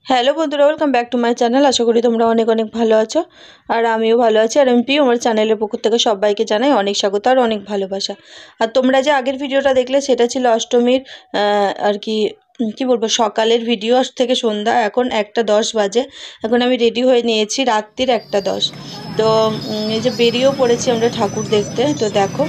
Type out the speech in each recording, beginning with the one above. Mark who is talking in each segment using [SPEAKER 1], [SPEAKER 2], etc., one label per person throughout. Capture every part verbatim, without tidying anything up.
[SPEAKER 1] Hello বন্ধুরা, welcome back to my channel. আশা করি তোমরা অনেক অনেক ভালো আছো, আর আমিও ভালো আছি। আর আমি প্রিয় আমার চ্যানেলের পক্ষ থেকে সবাইকে জানাই অনেক স্বাগত আর অনেক ভালোবাসা। আর তোমরা যে আগের ভিডিওটা দেখলে সেটা ছিল অষ্টমীর আর কি কি বলবো সকালের ভিডিও থেকে সন্ধ্যা এখন একটা দশ বাজে। এখন আমি রেডি হয়ে নিয়েছি, রাত্রির একটা দশ। তো এই যে বেরিয়েও পড়েছি আমরা ঠাকুর দেখতে। তো দেখো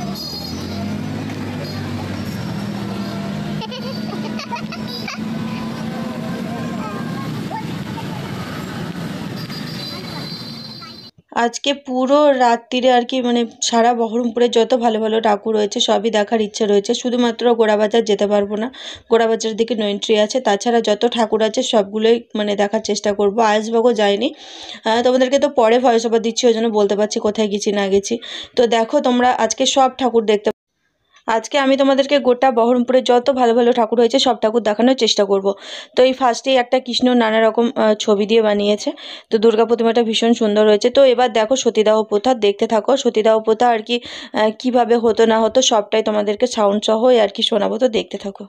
[SPEAKER 1] আজকে পুরো রাত্রিরে আর কি মানে সারা বহরমপুরে যত ভালো ভালো ঠাকুর রয়েছে সবই দেখার ইচ্ছে রয়েছে। শুধুমাত্র গোড়াবাজার যেতে পারবো না, গোড়াবাজারের দিকে নো এন্ট্রি আছে। তাছাড়া যত ঠাকুর আছে সবগুলোই মানে দেখার চেষ্টা করব। আইসবাগও যাইনি, তোমাদেরকে তো পরে ভয়েস ওভার দিচ্ছি, ওই জন্য বলতে পারছি কোথায় গেছি না গেছি। তো দেখো তোমরা আজকে সব ঠাকুর দেখতে, আজকে আমি তোমাদেরকে গোটা বহরমপুরে যত ভালো ভালো ঠাকুর হয়েছে সব ঠাকুর দেখানোর চেষ্টা করব। তো এই ফার্স্টেই একটা কৃষ্ণ নানা রকম ছবি দিয়ে বানিয়েছে। তো দুর্গা প্রতিমাটা ভীষণ সুন্দর হয়েছে। তো এবার দেখো সতীদাহ প্রথা দেখতে থাকো। সতীদাহ প্রথা আর কি কিভাবে হতো না হতো সবটাই তোমাদেরকে সাউন্ড সহ আর কি শোনাবো। তো দেখতে থাকো।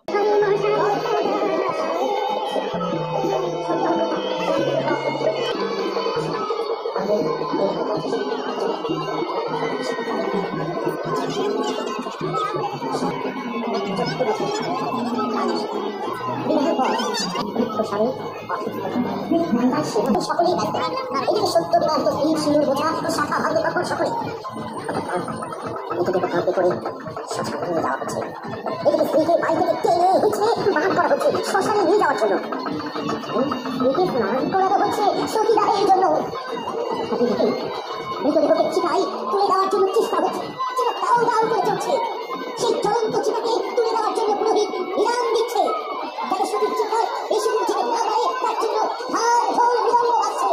[SPEAKER 2] সকলেই ব্যস্ত, এদিকে সত্য বিবাহিত স্ত্রী শিলুর বোঝা ও শাখা ভাঙবে কখন সকলে মৃতদেহ ভাঙবে করে শাখা ভেঙে যাওয়া হচ্ছে। এদিকে স্ত্রীকে বাড়ি থেকে টেনে হিচড়ে বাহার করা হচ্ছে শ্মশানে নিয়ে যাওয়ার জন্য। স্ত্রীকে স্নান করানো হচ্ছে সতীদাহের জন্য। মৃতদেহকে চিতায় তুলে দেওয়ার জন্য চেষ্টা হচ্ছে, যেটা দাও দাও করে চলছে। সেই জ্বলন্ত চিতাকে তুলে দেওয়ার জন্য পুরোহিত বিরাম দিচ্ছে। যাতে সতীর চিতায় বেশি দূর থেকে না যায় তার জন্য ঢাল ঢোল মৃদঙ্গ বাজছে।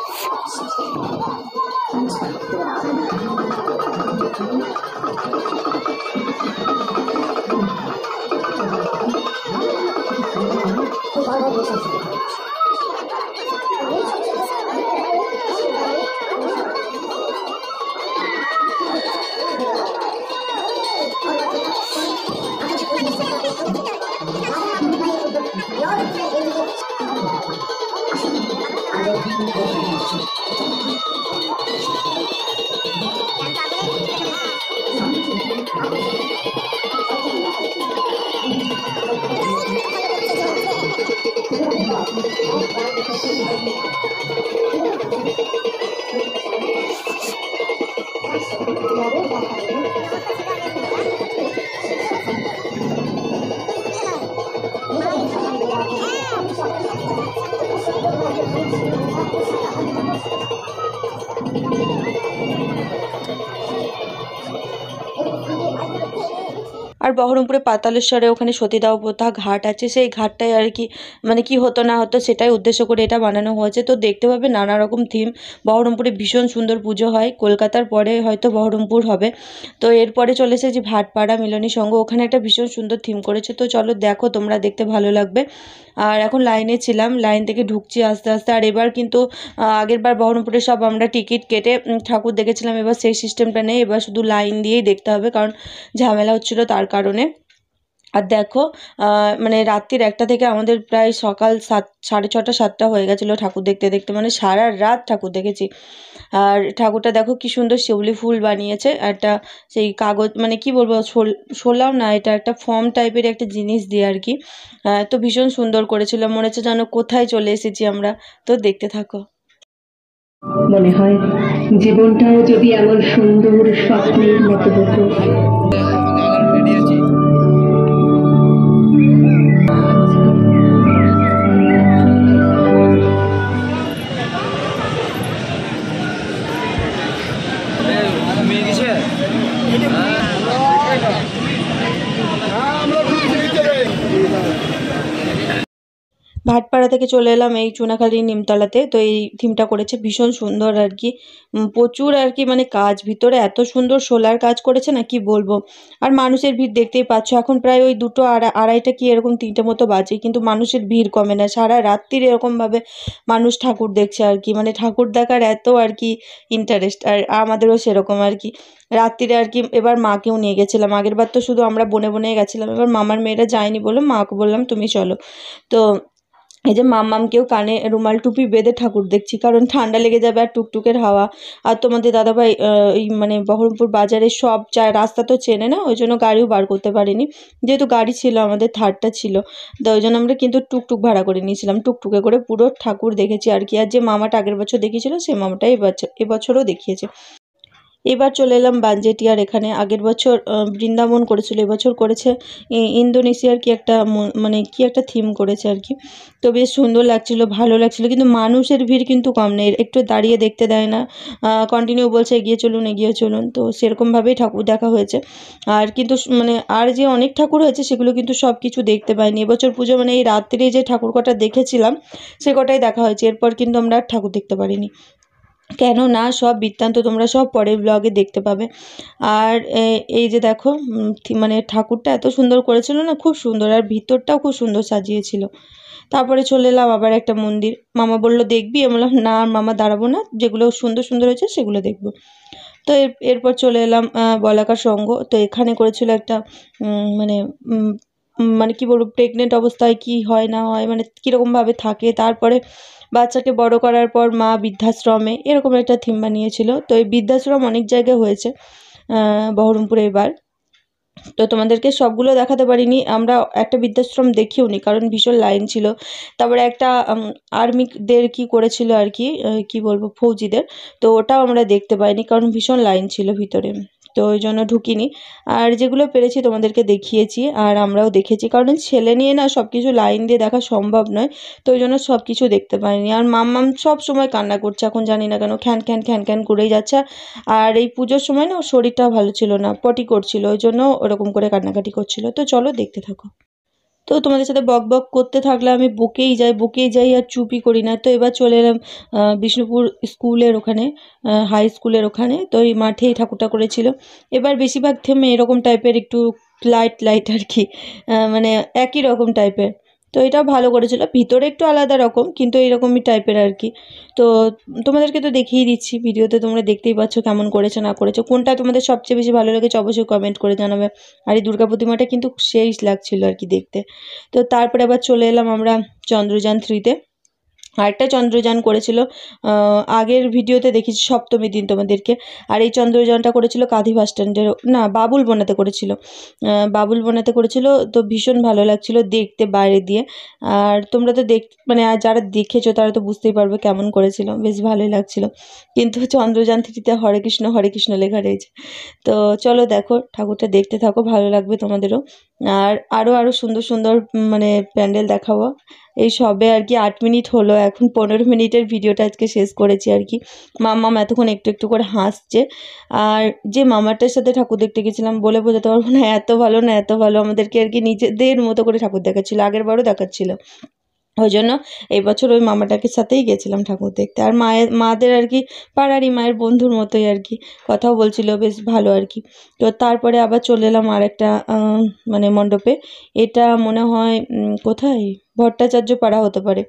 [SPEAKER 1] আর বহরমপুরে পাতালেশ্বরে ওখানে সতীদাহ প্রথা ঘাট আছে, সেই ঘাটটায় আর কি মানে কি হতো না হতো সেটাই উদ্দেশ্য করে এটা বানানো হয়েছে। তো দেখতে পাবে নানা রকম থিম। বহরমপুরে ভীষণ সুন্দর পুজো হয়, কলকাতার পরে হয়তো বহরমপুর হবে। তো এরপরে চলেছে যে ভাটপাড়া মিলনী সংঘ, ওখানে একটা ভীষণ সুন্দর থিম করেছে। তো চলো দেখো, তোমরা দেখতে ভালো লাগবে। আর এখন লাইনে ছিলাম, লাইন থেকে ঢুকছি আস্তে আস্তে। আর এবার কিন্তু আগের বার বহরমপুরে সব আমরা টিকিট কেটে ঠাকুর দেখেছিলাম, এবার সেই সিস্টেমটা নেই, এবার শুধু লাইন দিয়েই দেখতে হবে, কারণ ঝামেলা হচ্ছিলো তার কারণে। আর দেখো মানে রাত্রির একটা থেকে আমাদের প্রায় সকাল সাত সাড়ে ছটা সাতটা হয়ে গেছিলো ঠাকুর দেখতে দেখতে, মানে সারা রাত ঠাকুর দেখেছি। আর ঠাকুরটা দেখো কি সুন্দর শিউলি ফুল বানিয়েছে, একটা সেই কাগজ মানে কি বলবো শোলাও না, এটা একটা ফর্ম টাইপের একটা জিনিস দিয়ে আর কি। তো ভীষণ সুন্দর করেছিল, মনে হচ্ছে যেন কোথায় চলে এসেছি আমরা। তো দেখতে থাকো।
[SPEAKER 3] মনে হয় জীবনটাও যদি এমন সুন্দর স্বপ্নের মতো হতো।
[SPEAKER 1] ভাটপাড়া থেকে চলে এলাম এই চুনাখালী নিমতলাতে। তো এই থিমটা করেছে ভীষণ সুন্দর আর কি, প্রচুর আর কি মানে কাজ, ভিতরে এত সুন্দর সোলার কাজ করেছে না কি বলবো। আর মানুষের ভিড় দেখতেই পাচ্ছ, এখন প্রায় ওই দুটো আড়াই আড়াইটা কি এরকম তিনটে মতো বাজে, কিন্তু মানুষের ভিড় কমে না। সারা রাত্রির এরকমভাবে মানুষ ঠাকুর দেখছে আর কি, মানে ঠাকুর দেখার এত আর কি ইন্টারেস্ট। আর আমাদেরও সেরকম আর কি রাত্রিরে আর কি। এবার মাকেও নিয়ে গেছিলাম, আগের বার তো শুধু আমরা বনে বনে গেছিলাম, এবার মামার মেয়েরা যায়নি বলে মাকে বললাম তুমি চলো। তো এই যে মাম্মামকেও কানে রুমাল টুপি বেঁধে ঠাকুর দেখছি, কারণ ঠান্ডা লেগে যাবে আর টুকটুকের হাওয়া। আর তোমাদের দাদাভাই এই মানে বহরমপুর বাজারে সব চা রাস্তা তো চেনে না, ওই জন্য গাড়িও বার করতে পারিনি, যেহেতু গাড়ি ছিল আমাদের থার্ডটা ছিল, তো ওই জন্য আমরা কিন্তু টুকটুক ভাড়া করে নিয়েছিলাম, টুকটুকে করে পুরো ঠাকুর দেখেছি আর কি। আর যে মামাটা আগের বছর দেখিয়েছিল সেই মামাটা এবছর এবছরও দেখিয়েছে। এবার চলে এলাম বানজেটিয়ার এখানে। আগের বছর বৃন্দাবন করেছিল, এবছর করেছে ইন্দোনেশিয়ার কি একটা মানে কি একটা থিম করেছে আর কি। তো বেশ সুন্দর লাগছিল, ভালো লাগছিল, কিন্তু মানুষের ভিড় কিন্তু কম নেই, একটু দাঁড়িয়ে দেখতে দেয় না, কন্টিনিউ বলছে এগিয়ে চলুন এগিয়ে চলুন। তো সেরকমভাবেই ঠাকুর দেখা হয়েছে। আর কিন্তু মানে আর যে অনেক ঠাকুর হয়েছে সেগুলো কিন্তু সব কিছু দেখতে পাইনি এবছর পুজো, মানে এই রাত্রে যে ঠাকুর কটা দেখেছিলাম সে কটাই দেখা হয়েছে, এরপর কিন্তু আমরা আর ঠাকুর দেখতে পারিনি। কেন না সব বৃত্তান্ত তোমরা সব পরের ব্লগে দেখতে পাবে। আর এই যে দেখো মানে ঠাকুরটা এত সুন্দর করেছিল না, খুব সুন্দর, আর ভিতরটাও খুব সুন্দর সাজিয়েছিল। তারপরে চলে এলাম আবার একটা মন্দির, মামা বললো দেখবি, আমি বললাম না মামা দাঁড়াবো না, যেগুলো সুন্দর সুন্দর হয়েছে সেগুলো দেখবো। তো এর এরপর চলে এলাম বলাকার সঙ্গ। তো এখানে করেছিল একটা মানে মানে কি বলবো প্রেগনেন্ট অবস্থায় কি হয় না হয়, মানে কীরকমভাবে থাকে, তারপরে বাচ্চাকে বড় করার পর মা বৃদ্ধাশ্রমে, এরকম একটা থিম বানিয়েছিল। তো এই বৃদ্ধাশ্রম অনেক জায়গায় হয়েছে বহরমপুরে এবার। তো তোমাদেরকে সবগুলো দেখাতে পারিনি, আমরা একটা বৃদ্ধাশ্রম দেখিও নি কারণ ভীষণ লাইন ছিল। তারপরে একটা আর্মিদের কি করেছিল আর কি, কি বলবো ফৌজিদের, তো ওটাও আমরা দেখতে পাইনি কারণ ভীষণ লাইন ছিল ভিতরে, তো ওই জন্য ঢুকিনি। আর যেগুলো পেরেছি তোমাদেরকে দেখিয়েছি, আর আমরাও দেখেছি, কারণ ছেলে নিয়ে না সব কিছু লাইন দিয়ে দেখা সম্ভব নয়, তো ওই জন্য সব কিছু দেখতে পাইনি। আর মাম্মাম সব সময় কান্না করছে, এখন জানি না কেন খ্যান খ্যান খ্যান খ্যান করেই যাচ্ছে। আর এই পুজোর সময় না ওর শরীরটাও ভালো ছিল না, পটি করছিল, ওই জন্য ওরকম করে কান্নাকাটি করছিল। তো চলো দেখতে থাকো। তো তোমাদের সাথে বক বক করতে থাকলে আমি বকেই যাই বকেই যাই আর চুপই করি না। তো এবার চলে এলাম বিষ্ণুপুর স্কুলের ওখানে, হাই স্কুলের ওখানে। তো এই মাঠেই ঠাকুরটা করেছিল। এবার বেশিরভাগ থেমে এরকম টাইপের একটু লাইট লাইট আর কি, মানে একই রকম টাইপের। তো এটাও ভালো করেছিল, ভিতরে একটু আলাদা রকম কিন্তু এইরকমই টাইপের আর কি। তো তোমাদেরকে তো দেখিয়ে দিচ্ছি ভিডিওতে, তোমরা দেখতেই পাচ্ছ কেমন করেছে না করেছে, কোনটা তোমাদের সবচেয়ে বেশি ভালো লেগেছে অবশ্যই কমেন্ট করে জানাবে। আর এই দুর্গা প্রতিমাটা কিন্তু সেই লাগছিল আর কি দেখতে। তো তারপরে আবার চলে এলাম আমরা চন্দ্রযান থ্রিতে। আরেকটা চন্দ্রযান করেছিল আগের ভিডিওতে দেখেছি সপ্তমী দিন তোমাদেরকে, আর এই চন্দ্রযানটা করেছিল কাঁধি বাস স্ট্যান্ডের না বাবুল বোনাতে করেছিল, বাবুল বোনাতে করেছিল। তো ভীষণ ভালো লাগছিল দেখতে বাইরে দিয়ে। আর তোমরা তো দেখ মানে যারা দেখেছো তারা তো বুঝতেই পারবে কেমন করেছিল, বেশ ভালোই লাগছিল। কিন্তু চন্দ্রযান থ্রিতে হরে কৃষ্ণ হরে কৃষ্ণ লেখা রয়েছে। তো চলো দেখো ঠাকুরটা দেখতে থাকো, ভালো লাগবে তোমাদেরও। আর আরও আরও সুন্দর সুন্দর মানে প্যান্ডেল দেখাবো। এই সবে আর কি আট মিনিট হলো, এখন পনেরো মিনিটের ভিডিওটা আজকে শেষ করেছি আর কি। মাম্মাম এতক্ষণ একটু একটু করে হাসছে। আর যে মামাটার সাথে ঠাকুর দেখতে গেছিলাম বলে বোঝাতে পারবো না, এত ভালো না এত ভালো, আমাদেরকে আর কি নিজেদের মতো করে ঠাকুর দেখাচ্ছিলো, আগের বারও দেখাচ্ছিলো, ওই জন্য এই বছর ওই মামাটাকে সাথেই গেছিলাম ঠাকুর দেখতে। আর মায়ের মাদের আর কি পাড়ারই মায়ের বন্ধুর মতোই আর কি, কথাও বলছিল, বেশ ভালো আর কি। তো তারপরে আবার চলে এলাম আর একটা মানে মণ্ডপে, এটা মনে হয় কোথায় ভট্টাচার্য পাড়া হতে পারে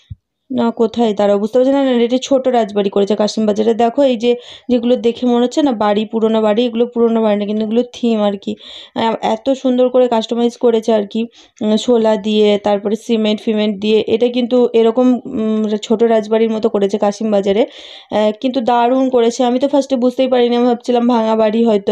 [SPEAKER 1] না কোথায় তারাও বুঝতে পারছে না, এটা ছোটো রাজবাড়ি করেছে কাশিমবাজারে। দেখো এই যে যেগুলো দেখে মনে হচ্ছে না বাড়ি পুরোনো বাড়ি, এগুলো পুরোনো বাড়ি না কিন্তু এগুলো থিম আর কি, এত সুন্দর করে কাস্টমাইজ করেছে আর কি, শোলা দিয়ে তারপরে সিমেন্ট ফিমেন্ট দিয়ে, এটা কিন্তু এরকম ছোটো রাজবাড়ির মতো করেছে কাশিমবাজারে, কিন্তু দারুণ করেছে। আমি তো ফার্স্টে বুঝতেই পারিনি, আমি ভাবছিলাম ভাঙা বাড়ি হয়তো,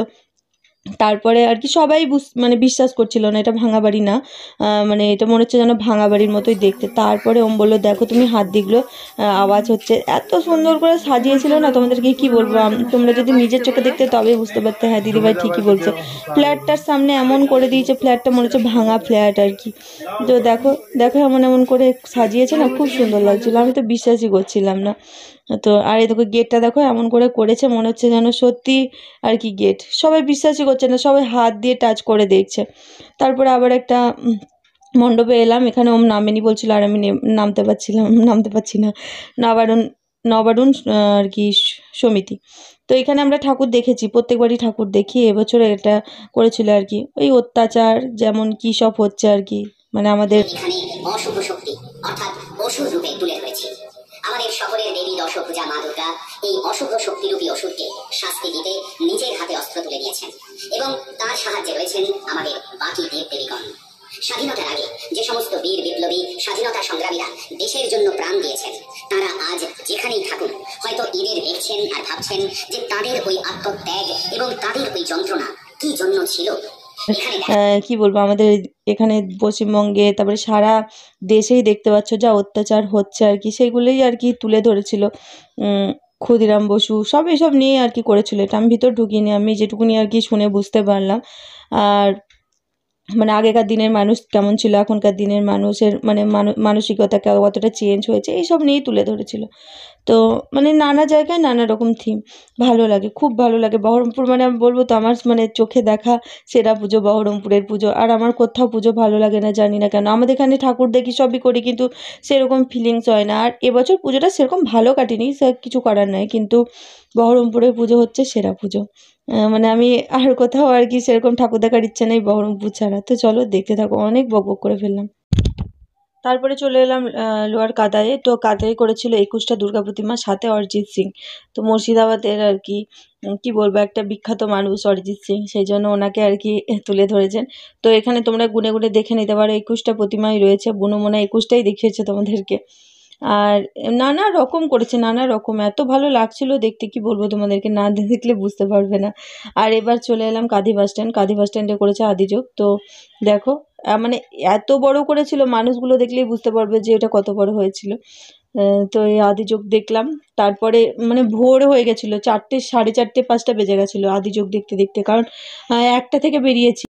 [SPEAKER 1] তারপরে আর কি সবাই মানে বিশ্বাস করছিল না এটা ভাঙা বাড়ি না, মানে এটা মনে হচ্ছে যেন ভাঙা বাড়ির মতোই দেখতে। তারপরে ওম বললো দেখো তুমি হাত দিগুলো আওয়াজ হচ্ছে, এত সুন্দর করে সাজিয়েছিল না, তোমাদেরকে কি বলবো, তোমরা যদি নিজের চোখে দেখতে তবেই বুঝতে পারতে হ্যাঁ দিদিভাই ঠিকই বলছে। ফ্ল্যাটটার সামনে এমন করে দিয়েছে, ফ্ল্যাটটা মনে হচ্ছে ভাঙা ফ্ল্যাট আর কি। তো দেখো দেখো এমন এমন করে সাজিয়েছে না, খুব সুন্দর লাগছিলো, আমি তো বিশ্বাসই করছিলাম না। তো আর এই দেখো গেটটা দেখো এমন করে করেছে মনে হচ্ছে যেন সত্যি আর কি গেট, সবাই বিশ্বাসই করছে না, সবাই হাত দিয়ে টাচ করে দেখছে। তারপরে আবার একটা মণ্ডপে এলাম, এখানে ওম নামেনি বলছিল আর আমি নামতে পারছিলাম নামতে পারছি না, নবারুণ নবারুণ আর কি সমিতি। তো এখানে আমরা ঠাকুর দেখেছি, প্রত্যেকবারই ঠাকুর দেখি, এবছর এটা করেছিল আর কি, ওই অত্যাচার যেমন কি সব হচ্ছে আর কি, মানে আমাদের
[SPEAKER 2] এখানে অশুভ শক্তি অর্থাৎ অসুর রূপে তুলে ধরেছি। আমাদের সকলের দেবী দশভুজা মা দুর্গা এই অশুভ শক্তিরূপী অসুরকে শাস্তি দিতে নিজের হাতে অস্ত্র তুলে দিয়েছেন এবং তার সাহায্যে রয়েছেন আমাদের বাকি দেব দেবীগণ। স্বাধীনতার আগে যে সমস্ত বীর বিপ্লবী স্বাধীনতা সংগ্রামীরা দেশের জন্য প্রাণ দিয়েছেন, তারা আজ যেখানেই থাকুন হয়তো ঈদের দেখছেন আর ভাবছেন যে তাদের ওই আত্মত্যাগ এবং তাদের ওই যন্ত্রণা কি জন্য ছিল।
[SPEAKER 1] কি বলবো, আমাদের এখানে পশ্চিমবঙ্গে তারপরে সারা দেশেই দেখতে পাচ্ছ যা অত্যাচার হচ্ছে আর কি, সেগুলোই আর কি তুলে ধরেছিল। ক্ষুদিরাম বসু সব এসব নিয়ে আর কি করেছিল। এটা আমি ভিতর ঢুকিনি, আমি যেটুকুনি আর কি শুনে বুঝতে পারলাম। আর মানে আগেকার দিনের মানুষ কেমন ছিল, এখনকার দিনের মানুষের মানে মানসিকতা কতটা চেঞ্জ হয়েছে, এইসব নিয়েই তুলে ধরেছিল। তো মানে নানা জায়গায় নানা রকম থিম, ভালো লাগে, খুব ভালো লাগে। বহরমপুর মানে আমি বলবো তো আমার মানে চোখে দেখা সেরা পুজো বহরমপুরের পুজো। আর আমার কোথাও পুজো ভালো লাগে না, জানি না কেন। আমাদের এখানে ঠাকুর দেখি, সবই করি, কিন্তু সেরকম ফিলিংস হয় না। আর এবছর পুজোটা সেরকম ভালো কাটেনি, সে কিছু করার নয়, কিন্তু বহরমপুরের পুজো হচ্ছে সেরা পুজো। মানে আমি আর কোথাও আর কি সেরকম ঠাকুর দেখার ইচ্ছা নেই বহরমপুর ছাড়া। তো চলো দেখতে থাকো, অনেক বক বক করে ফেললাম। তারপরে চলে এলাম লোয়ার কাদায়ে। তো কাদায়ে করেছিল একুশটা দুর্গা প্রতিমা, সাথে অরিজিৎ সিং। তো মুর্শিদাবাদের আর কি কি বলবো, একটা বিখ্যাত মানুষ অরিজিৎ সিং, সেই জন্য ওনাকে আর কি তুলে ধরেছেন। তো এখানে তোমরা গুনে গুনে দেখে নিতে পারো, একুশটা প্রতিমাই রয়েছে। বুনো মোনা একুশটাই দেখিয়েছে তোমাদেরকে। আর নানা রকম করেছে, নানা রকম, এত ভালো লাগছিল দেখতে, কি বলবো তোমাদেরকে, না দেখলে বুঝতে পারবে না। আর এবার চলে এলাম কাঁদি বাস স্ট্যান্ড। কাঁদি বাস স্ট্যান্ডে করেছে আদিযোগ। তো দেখো মানে এত বড় করেছিল, মানুষগুলো দেখলেই বুঝতে পারবে যে এটা কত বড় হয়েছিল। তো এই আদিযোগ দেখলাম। তারপরে মানে ভোর হয়ে গেছিলো, চারটে সাড়ে চারটে পাঁচটা বেজে গেছিলো আদিযোগ দেখতে দেখতে, কারণ একটা থেকে বেরিয়েছি,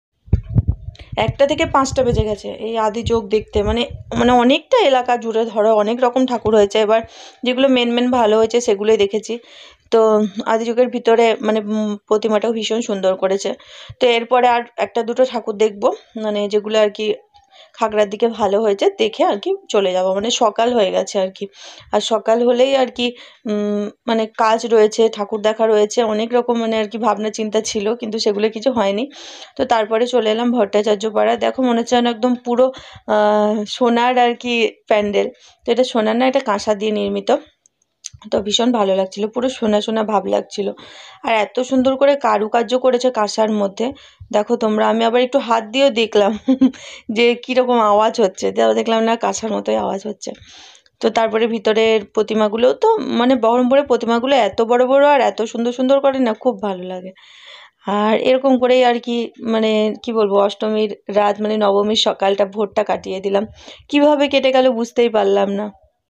[SPEAKER 1] একটা থেকে পাঁচটা বেজে গেছে এই আদিযোগ দেখতে। মানে মানে অনেকটা এলাকা জুড়ে ধরো অনেক রকম ঠাকুর হয়েছে। এবার যেগুলো মেন মেন ভালো হয়েছে সেগুলোই দেখেছি। তো আদিযোগের ভিতরে মানে প্রতিমাটাও ভীষণ সুন্দর করেছে। তো এরপরে আর একটা দুটো ঠাকুর দেখবো, মানে যেগুলো আর কি খাগড়ার দিকে ভালো হয়েছে, দেখে আর কি চলে যাব। মানে সকাল হয়ে গেছে আর কি। আর সকাল হলেই আর কি মানে কাজ রয়েছে, ঠাকুর দেখা রয়েছে, অনেক রকম মানে আর কি ভাবনা চিন্তা ছিল, কিন্তু সেগুলো কিছু হয়নি। তো তারপরে চলে এলাম ভট্টাচার্য পাড়া। দেখো মনে হচ্ছে যেন একদম পুরো সোনার আর কি প্যান্ডেল। তো এটা সোনার না, এটা কাঁসা দিয়ে নির্মিত। তো ভীষণ ভালো লাগছিল, পুরো সোনা সোনা ভাব লাগছিল। আর এত সুন্দর করে কারুকার্য করেছে কাঁসার মধ্যে, দেখো তোমরা। আমি আবার একটু হাত দিয়েও দেখলাম যে কীরকম আওয়াজ হচ্ছে, তাও দেখলাম না কাঁসার মতোই আওয়াজ হচ্ছে। তো তারপরে ভিতরের প্রতিমাগুলো তো মানে বহরমপুরের প্রতিমাগুলো এত বড় বড় আর এত সুন্দর সুন্দর করে না, খুব ভালো লাগে। আর এরকম করেই আর কি মানে কি বলবো, অষ্টমীর রাত মানে নবমীর সকালটা ভোরটা কাটিয়ে দিলাম। কিভাবে কেটে গেল বুঝতেই পারলাম না।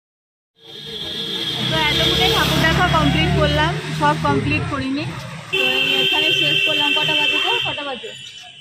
[SPEAKER 4] তো এতগুলো ঠাকুর দেখা কমপ্লিট করলাম, সব কমপ্লিট করিনি। তো এখানে শেষ করলাম। কটা বাজে তো কটা বাজে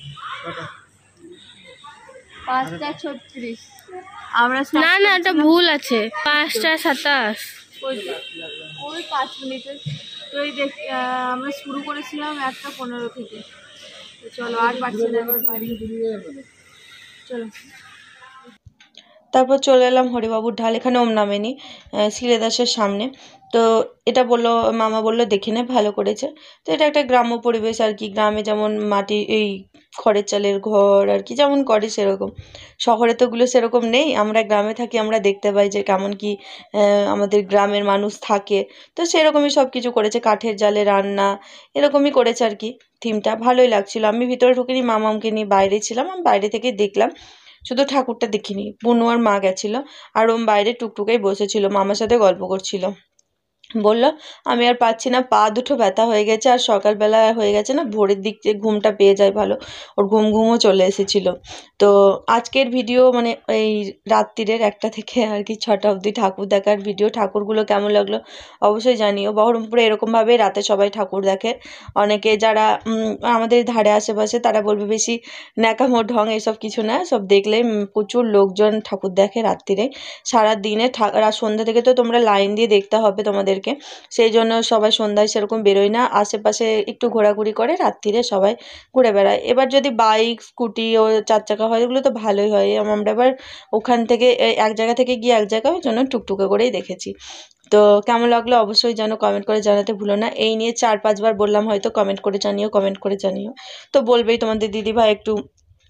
[SPEAKER 4] পাঁচটা ছত্রিশ। আমরা
[SPEAKER 5] না না এটা ভুল আছে, পাঁচটা সাতাশ,
[SPEAKER 4] ওই পাঁচ মিনিটের। তো এই দেখ আমরা শুরু করেছিলাম একটা পনেরো থেকে। তো চলো আর পারছি না, এবার বাড়ি চলো।
[SPEAKER 1] তারপর চলে এলাম হরিবাবুর ঢাল। এখানে ওম নামেনি, শ্রীলেদাসের সামনে। তো এটা বললো মামা, বললো দেখে নে, ভালো করেছে। তো এটা একটা গ্রাম্য পরিবেশ আর কি, গ্রামে যেমন মাটি এই খড়ের চালের ঘর আর কি যেমন করে সেরকম। শহরে তো ওগুলো সেরকম নেই, আমরা গ্রামে থাকি, আমরা দেখতে পাই যে কেমন কি আমাদের গ্রামের মানুষ থাকে। তো সেরকমই সব কিছু করেছে, কাঠের জালে রান্না এরকমই করেছে আর কি। থিমটা ভালোই লাগছিল। আমি ভিতরে ঢুকিনি, মামামকে নিয়ে বাইরে ছিলাম, আমি বাইরে থেকে দেখলাম, শুধু ঠাকুরটা দেখিনি। বুনু আর মা গেছিল, আর ওম বাইরে টুকটুকেই বসেছিল, মামার সাথে গল্প করছিল। বলল আমি আর পাচ্ছি না, পা দুটো ব্যথা হয়ে গেছে, আর সকালবেলা হয়ে গেছে না, ভোরের দিক যে ঘুমটা পেয়ে যায় ভালো, ওর ঘুম ঘুমও চলে এসেছিল। তো আজকের ভিডিও মানে এই রাত্রিরের একটা থেকে আর কি ছটা অবধি ঠাকুর দেখার ভিডিও। ঠাকুরগুলো কেমন লাগলো অবশ্যই জানিও। বহরমপুরে এরকমভাবে রাতে সবাই ঠাকুর দেখে। অনেকে যারা আমাদের ধারে আশেপাশে তারা বলবে বেশি ন্যাকামো ঢং, এসব কিছু না, সব দেখলে প্রচুর লোকজন ঠাকুর দেখে রাত্রিরে। সারাদিনে সন্ধ্যা থেকে তো তোমরা লাইন দিয়ে দেখতে হবে তোমাদের, সেই জন্য সবাই সন্ধ্যায় সেরকম বেরোয় না, আশেপাশে একটু ঘোরাঘুরি করে, রাত্রিরে সবাই ঘুরে বেড়ায়। এবার যদি বাইক স্কুটি ও চার চাকা হয় ওগুলো তো ভালোই হয়। আমরা এবার ওখান থেকে এক জায়গা থেকে গিয়ে এক জায়গায় ওই জন্য টুকটুকে করেই দেখেছি। তো কেমন লাগলো অবশ্যই যেন কমেন্ট করে জানাতে ভুলো না। এই নিয়ে চার পাঁচবার বললাম, হয়তো কমেন্ট করে জানিও, কমেন্ট করে জানিও। তো বলবেই তোমাদের দিদিভাই একটু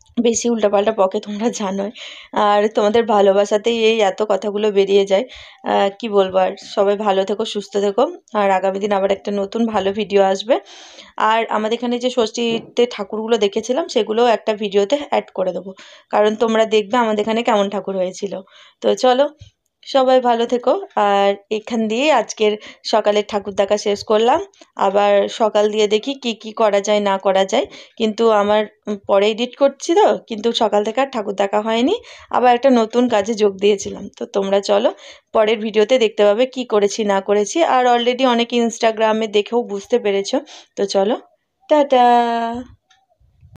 [SPEAKER 1] বেশি উল্টাপাল্টা বকে তোমরা জানোই, আর তোমাদের ভালোবাসাতেই এই এত কথাগুলো বেরিয়ে যায়। আহ, কি বলবো আর, সবাই ভালো থেকো, সুস্থ থেকো, আর আগামী দিন আবার একটা নতুন ভালো ভিডিও আসবে। আর আমাদের এখানে যে ষষ্ঠীতে ঠাকুরগুলো দেখেছিলাম সেগুলোও একটা ভিডিওতে অ্যাড করে দেবো, কারণ তোমরা দেখবে আমাদের এখানে কেমন ঠাকুর হয়েছিল। তো চলো, সবাই ভালো থেকো। আর এখান দিয়ে আজকের সকালের ঠাকুর দেখা শেষ করলাম। আবার সকাল দিয়ে দেখি কি কি করা যায় না করা যায়, কিন্তু আমার উম, পরে এডিট করছি তো, কিন্তু সকাল থেকে আর ঠাকুর দেখা হয়নি। আবার একটা নতুন কাজে যোগ দিয়েছিলাম। তো তোমরা চলো, পরের ভিডিওতে দেখতে পাবে কি করেছি না করেছি, আর অলরেডি অনেকে ইনস্টাগ্রামে দেখেও বুঝতে পেরেছো। তো চলো, টাটা।